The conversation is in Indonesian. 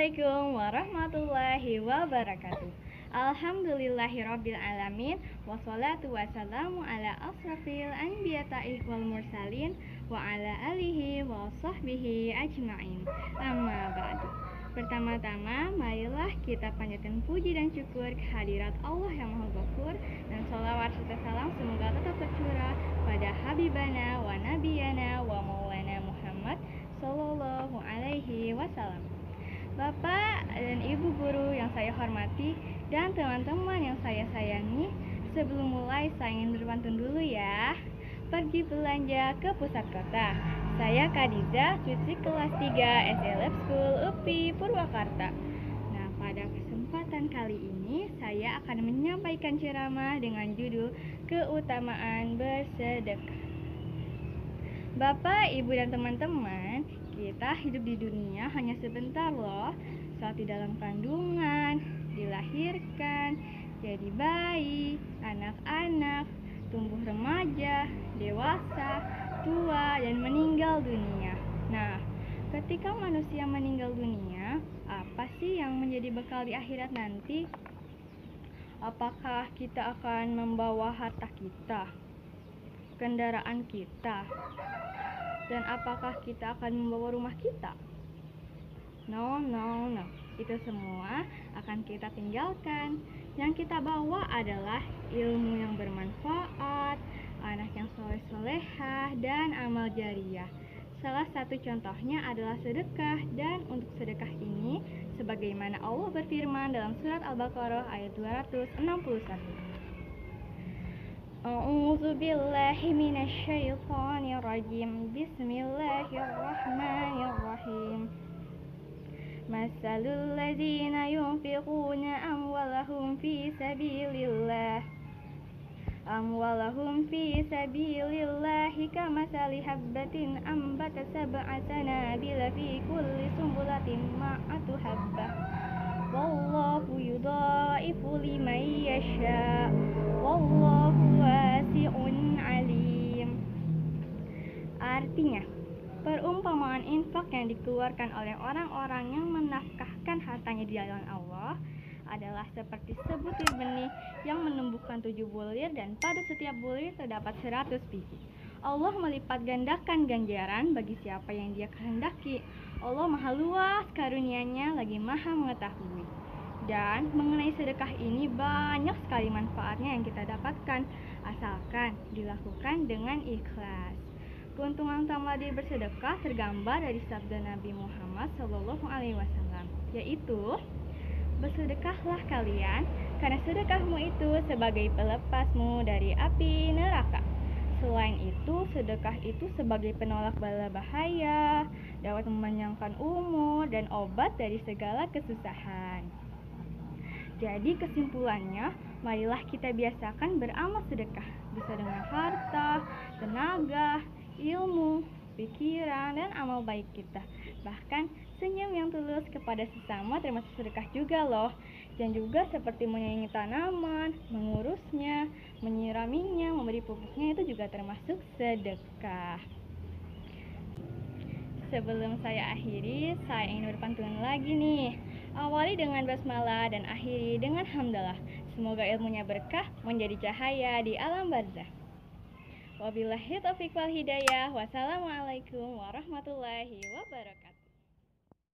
Assalamualaikum warahmatullahi wabarakatuh. Alhamdulillahirabbil alamin wassalatu wassalamu ala asrafil anbiya'i wal mursalin wa ala alihi wa sahbihi ajmain. Amma ba'du. Pertama-tama, marilah kita panjatkan puji dan syukur kehadirat Allah yang Maha Ghafur, dan sholawat serta salam semoga tetap tercurah pada Habibana wa Nabiyana wa Maulana Muhammad Sallallahu Alaihi Wasallam. Bapak dan Ibu guru yang saya hormati dan teman-teman yang saya sayangi, sebelum mulai saya ingin berpantun dulu ya. Pergi belanja ke pusat kota. Saya Khadijah, siswi kelas 3 SD Lab School UPI Purwakarta. Nah, pada kesempatan kali ini saya akan menyampaikan ceramah dengan judul Keutamaan Bersedekah. Bapak, Ibu, dan teman-teman, kita hidup di dunia hanya sebentar loh. Saat di dalam kandungan, dilahirkan, jadi bayi, anak-anak, tumbuh remaja, dewasa, tua, dan meninggal dunia. Nah, ketika manusia meninggal dunia, apa sih yang menjadi bekal di akhirat nanti? Apakah kita akan membawa harta kita, kendaraan kita, dan apakah kita akan membawa rumah kita? No. Itu semua akan kita tinggalkan. Yang kita bawa adalah ilmu yang bermanfaat, anak yang soleh-solehah, dan amal jariah. Salah satu contohnya adalah sedekah, dan untuk sedekah ini sebagaimana Allah berfirman dalam surat Al-Baqarah ayat 261. A'udzu billahi minasyaitonir rajim. Bismillahirrahmanirrahim. Masalul ladzina yunfiquna amwalahum fi sabilillahi kamathali habbatin ambatat sab'a sanabila fi kulli sumbulatin ma'atu habbah. Wallahu yudha'ifu liman yasha. Wallahu wasi'un alim. Artinya, perumpamaan infak yang dikeluarkan oleh orang-orang yang menafkahkan hartanya di jalan Allah adalah seperti sebutir benih yang menumbuhkan 7 bulir, dan pada setiap bulir terdapat 100 biji. Allah melipat gandakan ganjaran bagi siapa yang Dia kehendaki. Allah maha luas karunia-Nya, lagi maha mengetahui. Dan mengenai sedekah ini banyak sekali manfaatnya yang kita dapatkan, asalkan dilakukan dengan ikhlas. Keuntungan utama dari bersedekah tergambar dari sabda Nabi Muhammad SAW, yaitu, bersedekahlah kalian, karena sedekahmu itu sebagai pelepasmu dari api neraka. Selain itu, sedekah itu sebagai penolak bala bahaya, dapat memanjangkan umur, dan obat dari segala kesusahan. Jadi kesimpulannya, marilah kita biasakan beramal sedekah, bisa dengan harta, tenaga, ilmu, pikiran, dan amal baik kita. Bahkan senyum yang tulus kepada sesama termasuk sedekah juga loh. Dan juga seperti menyayangi tanaman, mengurusnya, menyiraminya, memberi pupuknya, itu juga termasuk sedekah. Sebelum saya akhiri, saya ingin berpantun lagi nih. Awali dengan basmalah dan akhiri dengan hamdalah. Semoga ilmunya berkah, menjadi cahaya di alam barzah. Wabillahi taufiq wal hidayah. Wassalamualaikum warahmatullahi wabarakatuh.